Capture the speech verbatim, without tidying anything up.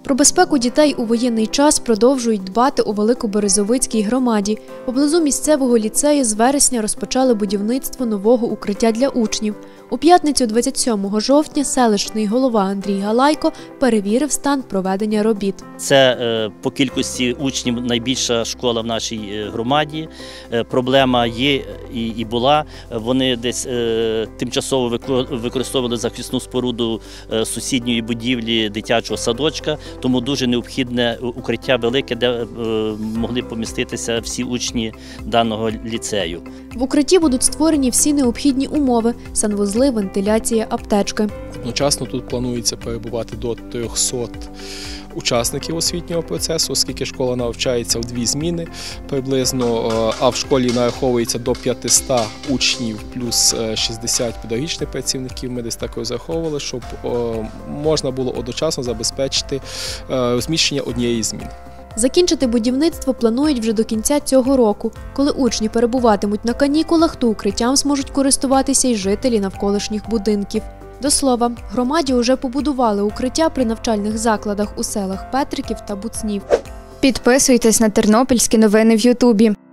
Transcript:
Про безпеку дітей у воєнний час продовжують дбати у Великоберезовицькій громаді. Поблизу місцевого ліцею з вересня розпочали будівництво нового укриття для учнів. У п'ятницю двадцять сьомого жовтня селищний голова Андрій Галайко перевірив стан проведення робіт. Це е, по кількості учнів найбільша школа в нашій громаді. Е, проблема є і, і була. Вони десь е, тимчасово використовували захисну споруду е, сусідньої будівлі дитячого садочка, тому дуже необхідне укриття велике, де е, могли поміститися всі учні даного ліцею. В укритті будуть створені всі необхідні умови – санвузли, вентиляція, аптечки. Одночасно тут планується перебувати до трьохсот учасників освітнього процесу, оскільки школа навчається в дві зміни приблизно, а в школі нараховується до п'ятисот учнів плюс шістдесят педагогічних працівників. Ми десь так розраховували, щоб можна було одночасно забезпечити розміщення однієї зміни. Закінчити будівництво планують вже до кінця цього року. Коли учні перебуватимуть на канікулах, то укриттям зможуть користуватися й жителі навколишніх будинків. До слова, громаді уже побудували укриття при навчальних закладах у селах Петриків та Буцнів. Підписуйтесь на тернопільські новини в Ютубі.